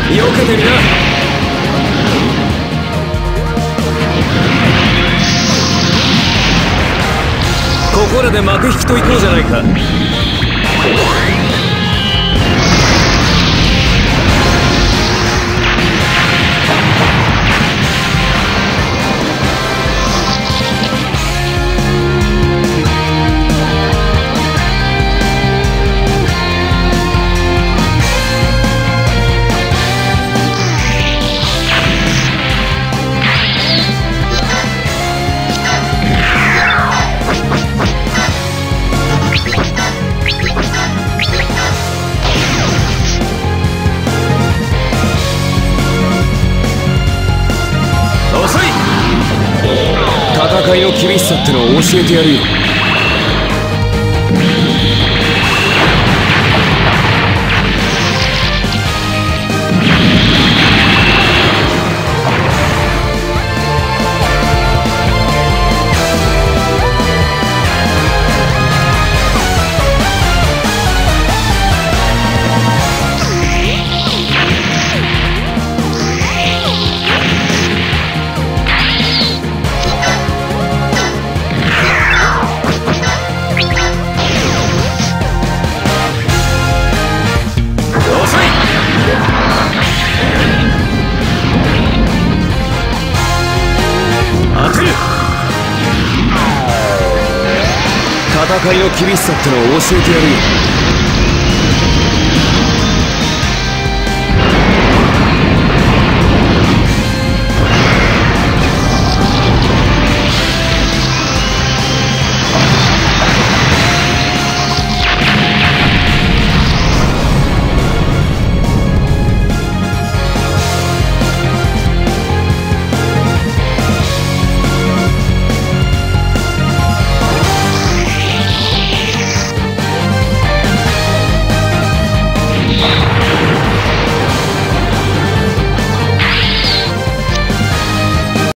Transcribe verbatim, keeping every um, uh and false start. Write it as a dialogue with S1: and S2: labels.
S1: 避けてみな。ここらで幕引きといこうじゃないか。戦いの厳しさってのを教えてやるよ。戦いの厳しさってのを教えてやるよ。